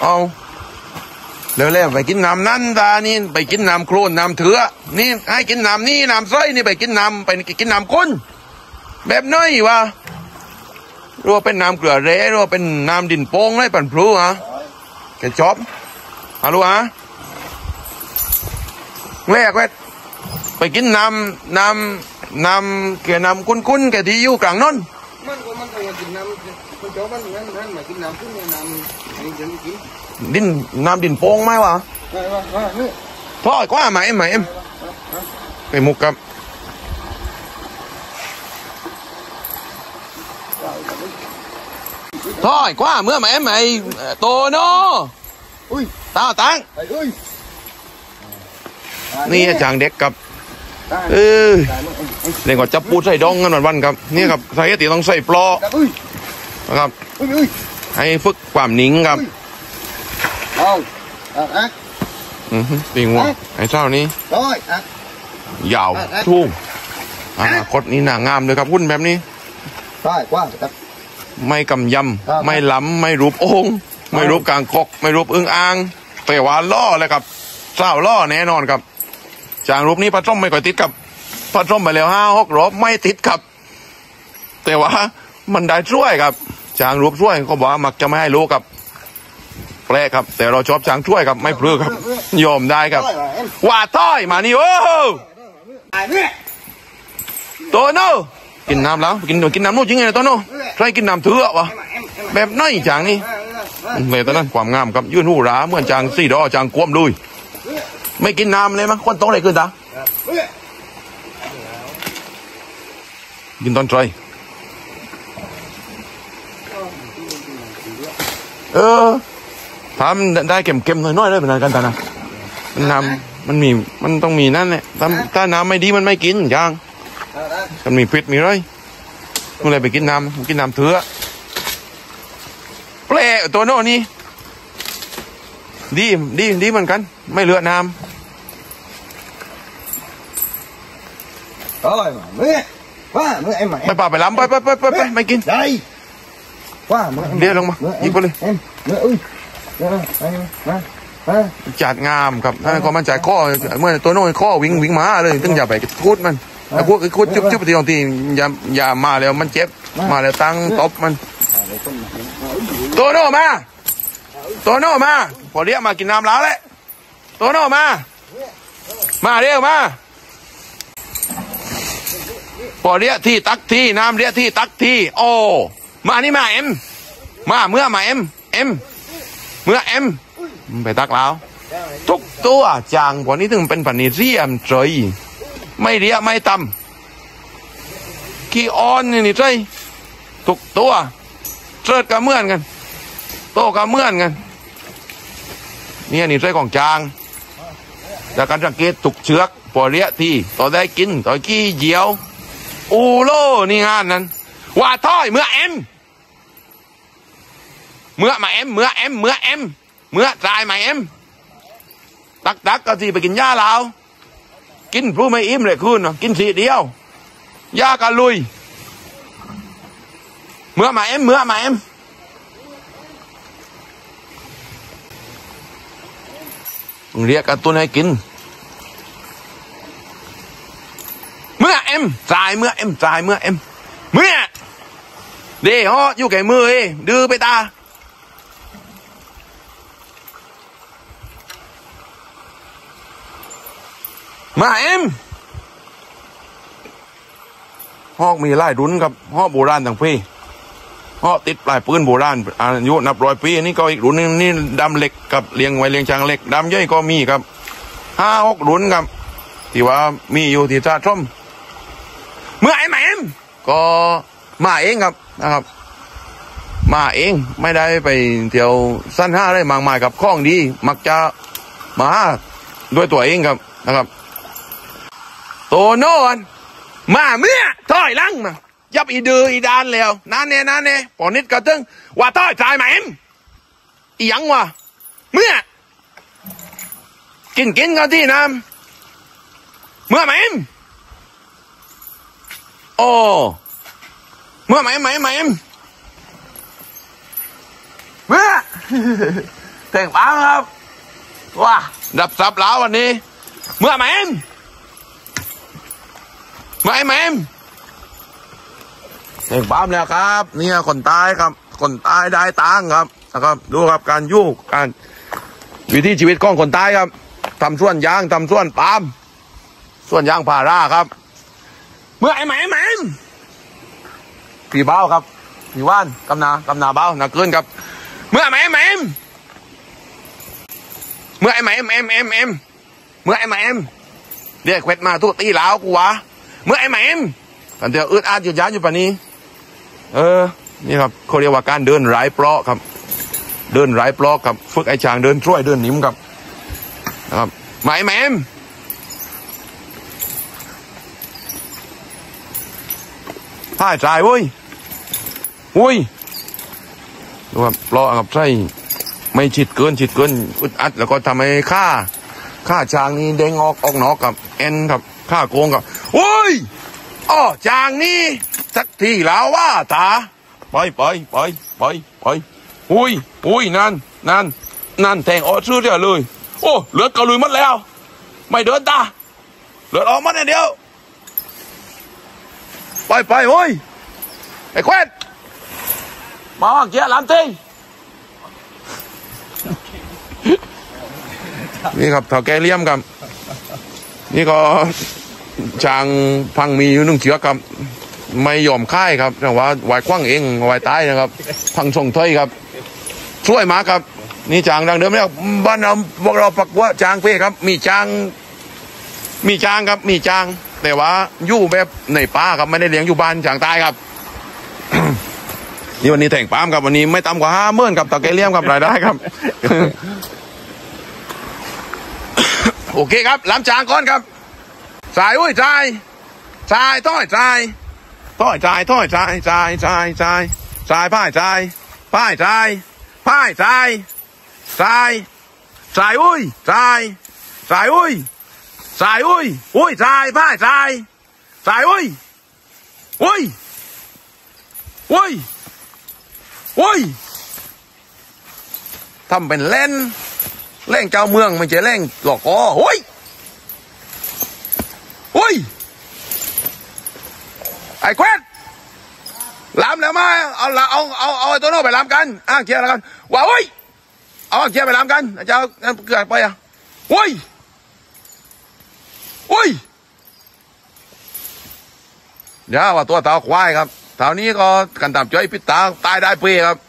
เอาเร็วๆไปกินน้ำนั่นตานี่ไปกินน้ำโคลนน้ำเถื่อนี่ให้กินน้ำนี่น้ำไส้นี่ไปกินน้ำไปกินน้ำข้นแบบน้อยวะรัวเป็นน้ำเกลือเร่รัวเป็นน้ำดินโป่งไรปั่นพลูฮะแกชอบฮัลโหลฮะแรกไปกินน้ำแกน้ำคุ้นๆแกที่อยู่กลางนนมันไปกินน้ำมันโจ้มันนั่นมากินน้ำขึ้นน้ำนี่จะไม่กินน้ำดินโป่งไหมวะพ่อกว่าไหมไปมุกครับthôi quá mưa mà em mày tô nó ui tao tăngนี่จางเด็กกับเด็กก็จับปูใส่ดองกันวันครับนี่ครับใส่ตีต้องใส่ปลอนะครับให้ฝึกความนิ่งครับปีงัวไอ้เจ้านี้ยาวทุ่งคดนี้หนางามเลยครับหุ้นแบบนี้ไม่กำยำไม่ล้ำไม่รูปองค์ไม่รูปกลางกกไม่รูปอึ้งอ่างแต่ว่าล่อเลยครับเจ้าล่อแน่นอนครับจางรูปนี้พัดส้มไม่ค่อยติดครับพัดส้มไปแล้ว5-6 รอบไม่ติดครับแต่ว่ามันได้ช่วยครับจางรูปช่วยเขาบอกว่ามักจะไม่ให้รู้ครับแปลกครับแต่เราชอบจางช่วยครับไม่พลื้ครับยอมได้ครับว่าต้อยมานี่โอ้ตัวโน่กินน้ำแล้วกินน้ำนู่นจริงไงตัวโน่ใครกินน้ำเถื่อวะแบบน้อยจางนี่เลยตอนนั้นความงามครับยื่นหูราเหมือนจางสี่ดอจางกวมลุยไม่กินน้ำเลยมั้งคนโตเลยขึ้นตากินตอนใจทำได้เค็มๆน้อยๆเลยเป็นอะไรกันตานะน้ำมันต้องมีนั่นแหละถ้าน้ำไม่ดีมันไม่กินจางมันมีพิษมีไรเมื่อไรไปกินน้ำเถื่อเปล่ตัวโน่นี่ดีเหมือนกันไม่เหลือน้ำไปป่าไปล้ำไปไม่กินเดี๋ยวลงมายิงไปเลยจัดงามครับถ้าก็มันจ่ายข้อเมื่อตัวโน่ข้อวิ่งมาเลยต้องอย่าไปคุดมันคุดจุ๊บทีบางทีอย่ามาแล้วมันเจ็บมาแล้วตั้งตบมันตัวโน่มาพอเรียกมากินน้ำแล้วแหละตัวโน่มาเรียกมาพอเรียกที่ตักที่น้ำเรียกที่ตักที่โอ้มานี่มาเอ็มมาเมื่อมาเอ็มเมื่อเอ็มไปตักแล้วทุกตัวจางพอนี้ถึงเป็นปันนี้เรียมใจไม่เรียไม่ตำขี้อ่อนนี่ใจทุกตัวเจิดกับเมื่อนกันโตกับเมื่อนกันนี่ใจของจางจากการสังเกตตุกเชือกพอเรียที่ต่อได้กินต่อกี้เหยียวอูโลนี่งานนั้นว่าท้อยเมื่อเอ็มเมื่อมาเอ็มเมื่อตายมาเอ็มตักก็สิไปกินหญ้าลาวกินพลูไม่อิ่มเลยคืนกินสีเดียวหญ้ากันลุยเมื่อมาเอ็มเรียกกันตัวให้กินเมื่อเอ็มตายเมื่อเอ็มเมื่อเดี๋ยวอยู่แก่มือดื้อไปตามาเอ็มฮอกมีไล่รุนครับฮอกโบราณต่างพี่ฮอกติดปลายปืนโบราณอายุนับ100 ปีนี่ก็อีกรุ่นนึงนี่ดำเหล็กกับเลี้ยงไว้เลี้ยงช้างเหล็กดำย่อยก็มีครับ5-6 รุ่นครับที่ว่ามีอยู่ที่ท่าช่อมเมื่อไอ้แม่ก็มาเองครับนะครับมาเองไม่ได้ไปเที่ยวสั้น5ได้มากมายกับข้องดีมักจะมาด้วยตัวเองครับนะครับโตโน่มาเมื่อถอยลังมายับอีดืออีดานแล้วนั่นเนี่ยปอนิดก็ตึงว่าถอยใจไหมอีหยังวะเมื่อกินกันที่น้ำเมื่อไหมโอ้เมื่อไหมเมื่อแต่งปังครับว้าดับซับแล้ววันนี้เมื่อไหมแต่งปั๊มแล้วครับเนี่ยคนตายครับคนตายได้ตังครับนะครับดูครับการยุกการวิถีชีวิตของคนตายครับทำส่วนยางทำส่วนปาล์มส่วนยางพาราครับเมื่อไอ้ไหมพี่เบ้าครับพี่ว่านกำนาเบ้าหนักเกินครับเมื่อไหมเมื่อไอ้ไหมเมื่อไอ้ไหมเรียกเวทมาทุกตีเหลากูวะเมื่อไอ้ไหมกันเดี๋ยวอึดอัดหยุดยั้งอยู่ป่ะนี้นี่ครับเขาเรียกว่าการเดินไร้เปราะครับเดินไร้เปราะครับฝึกไอ้ช้างเดินช่วยเดินหนิมครับนะครับไหมผ้าจ่ายเว้ยดูครับเปราะครับใช่ไม่ฉิดเกินอึดอัดแล้วก็ทำให้ค่าช้างนี้เด้งออกนอกกับเอ็นครับค่าโกงครับช้างนี้สักทีแล้วว่าตาไปนั่นแทงออกชื่อเดียวเลยโอ้เลือดกระลุยหมดแล้วไม่เดินตาเลือดออกมาเดียวไปโอ้ยไอ้แควดมาเกี่ยลำตีนี่ครับเท่าแกเลี้ยมครับนี่ก็ช้างพังมีอยู่1 เชือกครับไม่ยอมค่ายครับแต่ว่าวายคว้างเองวายตายนะครับพังส่งถ้อยครับช่วยมาครับนี่ช้างดังเดิมแล้วบ้านเราพวกเราปักว่าช้างเพ่ครับมีช้างครับมีช้างแต่ว่าอยู่แบบในป่าครับไม่ได้เลี้ยงอยู่บ้านช้างตายครับ นี่วันนี้แต่งปามครับวันนี้ไม่ต่ำกว่า50,000ครับต่อแกเลี้ยมครับรายได้ครับ โอเคครับล้ำช้างก่อนครับสายจ่ายต้อยจ่ายพ่ายจ่ายพ่ายจ่ายจ่ายอุ้ยพ่ายจ่ายทำเป็นเล่นเจ้าเมืองไม่ใช่เล่นหลอกคอโอ้ยไอ้แควดล้ำแล้วมาเอาไอ้ตัวโน้ไปล้ำกันเคลียร์แล้วกันว้าเอาเคลียร์ไปล้ำกันเจ้าเกิดไปเดี๋ยวว่าตัวเต่าควายครับเต่านี้ก็กันตับจ้อยพิษตาตายได้เปย์ครับ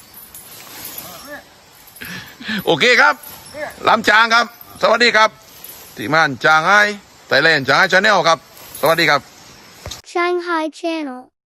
โอเคครับล้ำจางครับสวัสดีครับทีมงานจางไฮไทยแลนด์จางไฮชาแนลครับสวัสดีครับ Shanghai Channel